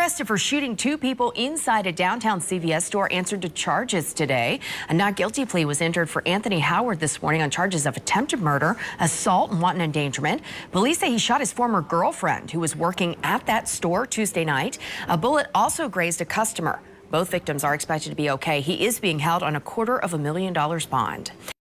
arrested for shooting two people inside a downtown CVS store answered to charges today. A not guilty plea was entered for Anthony Howard this morning on charges of attempted murder, assault, and wanton endangerment. Police say he shot his former girlfriend who was working at that store Tuesday night. A bullet also grazed a customer. Both victims are expected to be okay. He is being held on $250,000 bond.